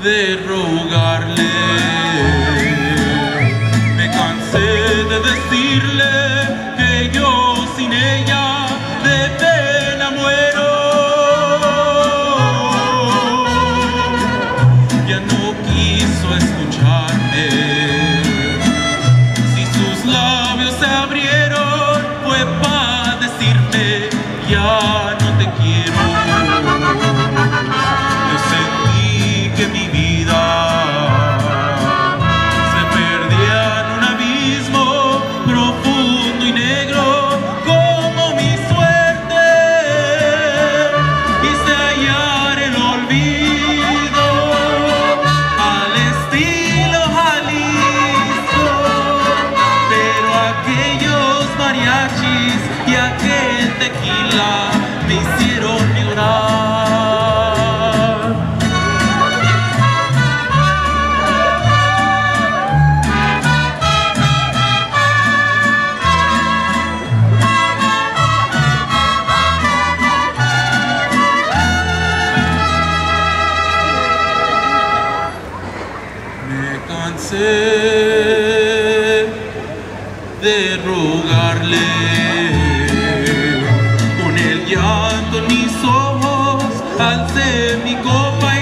de rogarle. Me cansé de decirle que yo sin ella de pena muero. Ya no quiso escucharme. Si sus labios se abrieron fue para decirme ya no te quiero. Yo sentí que mi vida se perdía en un abismo profundo y negro como mi suerte. Quise hallar el olvido al estilo Jalisco, pero aquellos mariachis y aquel tequila me hicieron llorar. Me cansé de rogarle. Con el llanto en mis ojos alcé mi copa